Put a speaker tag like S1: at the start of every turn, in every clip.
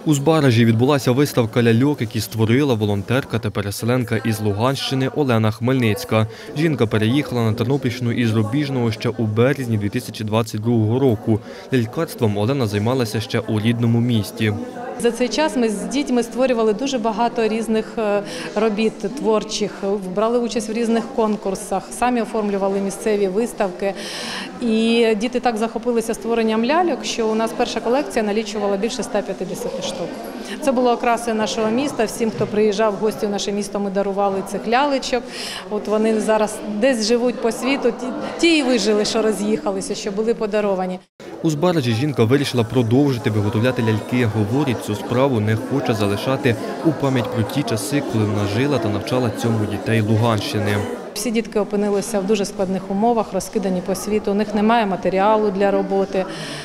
S1: У Збаражі відбулася виставка ляльок, які створила волонтерка та переселенка із Луганщини Олена Хмельницька. Жінка переїхала на Тернопільщину із Рубіжного ще у березні 2022 року. Лялькарством Олена займалася ще у рідному місті.
S2: За цей час ми з дітьми створювали дуже багато різних робіт творчих, брали участь в різних конкурсах, самі оформлювали місцеві виставки. І діти так захопилися створенням ляльок, що у нас перша колекція налічувала більше 150 штук. Це було окрасою нашого міста. Всім, хто приїжджав в гості в наше місто, ми дарували цих лялечок. От вони зараз десь живуть по світу, ті і вижили, що роз'їхалися, що були подаровані.
S1: У Збаражі жінка вирішила продовжити виготовляти ляльки. Говорить, цю справу не хоче залишати у пам'ять про ті часи, коли вона жила та навчала цьому дітей Луганщини.
S2: Всі дітки опинилися в дуже складних умовах, розкидані по світу, у них немає матеріалу для роботи.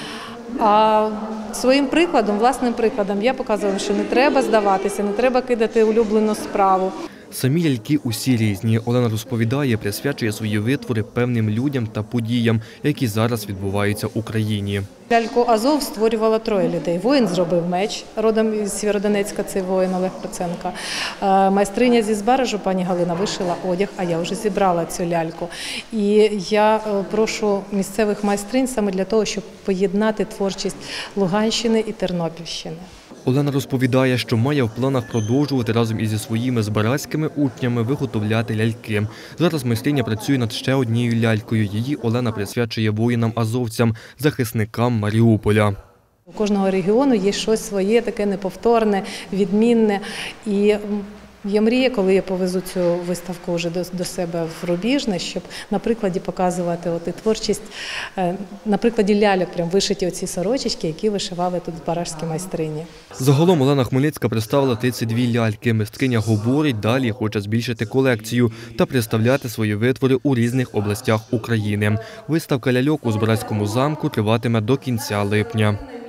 S2: А своїм прикладом, власним прикладом, я показувала, що не треба здаватися, не треба кидати улюблену справу.
S1: Самі ляльки усі різні. Олена розповідає, присвячує свої витвори певним людям та подіям, які зараз відбуваються в Україні.
S2: Ляльку «Азов» створювало 3 людей. Воїн зробив меч, родом із Сєвєродонецька, цей воїн Олег Проценко. Майстриня зі Збаражу, пані Галина, вишила одяг, а я вже зібрала цю ляльку. І я прошу місцевих майстринь саме для того, щоб поєднати творчість Луганщини і Тернопільщини.
S1: Олена розповідає, що має в планах продовжувати разом із своїми збаразькими учнями виготовляти ляльки. Зараз майстриня працює над ще однією лялькою. Її Олена присвячує воїнам-азовцям, захисникам Маріуполя.
S2: У кожного регіону є щось своє, таке неповторне, відмінне. І я мрію, коли я повезу цю виставку вже до себе в Рубіжне, щоб на прикладі показувати творчість, на прикладі ляльок, прям вишиті оці сорочечки, які вишивали тут збаражські майстрині.
S1: Загалом Олена Хмельницька представила 32 ляльки. Майстриня говорить, далі хоче збільшити колекцію та представляти свої витвори у різних областях України. Виставка ляльок у Збаразькому замку триватиме до кінця липня.